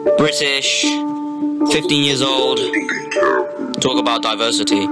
British, 15 years old, talk about diversity.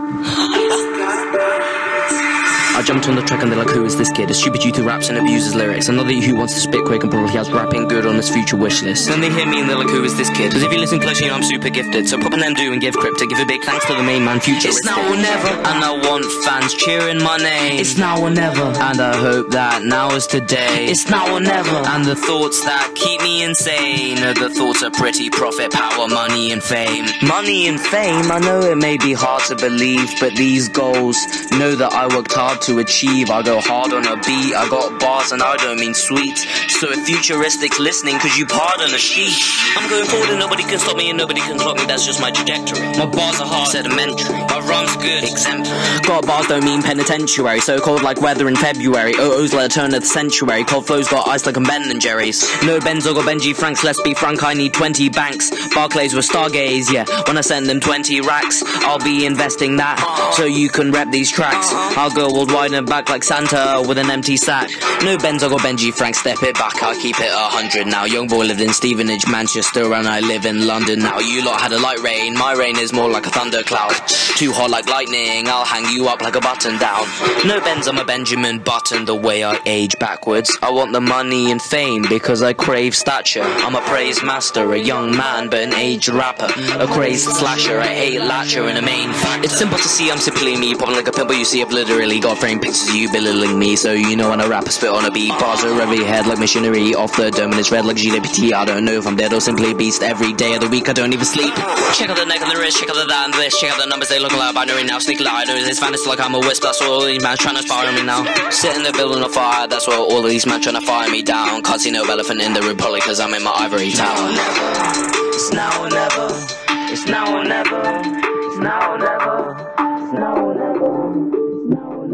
I jumped on the track and they're like, who is this kid? A stupid youth who raps and abuses lyrics. Another youth who wants to spit quick and probably has rapping good on his future wish list. Then they hear me and they're like, who is this kid? Because if you listen closely, I'm super gifted. So pop an M-do and give Crypto. Give a big thanks to the main man, Future. It's now or never. And I want fans cheering my name. It's now or never. And I hope that now is today. It's now or never. And the thoughts that keep me insane are the thoughts of pretty profit, power, money and fame. Money and fame, I know it may be hard to believe, but these goals, know that I worked hard to achieve. I go hard on a beat, I got bars and I don't mean sweet. So if Futuristics listening, could you pardon a sheet? I'm going forward and nobody can stop me and nobody can clock me, that's just my trajectory. My bars are hard, sedimentary, my rhymes good, exemplary. Got bars don't mean penitentiary, so cold like weather in February. OO's let a turn of the century, cold flows got ice like a Ben and Jerry's. No Benzo got Benji Franks, let's be frank, I need 20 banks. Barclays with Stargaze, yeah, when I send them 20 racks, I'll be investing that, so you can rep these tracks. I'll go worldwide and back like Santa with an empty sack. No Benz, I got Benji Frank, step it back, I keep it 100 now. Young boy lived in Stevenage, Manchester, and I live in London now. You lot had a light rain, my rain is more like a thundercloud. Too hot like lightning, I'll hang you up like a button down. No Benz, I'm a Benjamin Button, the way I age backwards. I want the money and fame because I crave stature. I'm a praise master, a young man but an aged rapper. A crazed slasher, I hate latcher and a main factor. It's simple to see, I'm simply me, popping like a pimple. You see I've literally got frame pictures of you belittling me. So you know when a rapper spit on a beat, bars are over your head like machinery off the dome and it's red like GWT. I don't know if I'm dead or simply a beast. Every day of the week I don't even sleep. Check out the neck and the wrist, check out the that and this, check out the numbers, they look like binary now. Sneak like I know this fantasy like I'm a wisp. That's what all these man trying to fire me now. Sit in the building of fire, that's what all these man trying to fire me down. Can't see no elephant in the room probably cause I'm in my ivory tower. It's now or never. It's now or never. It's now or never. It's now or never. It's now or never.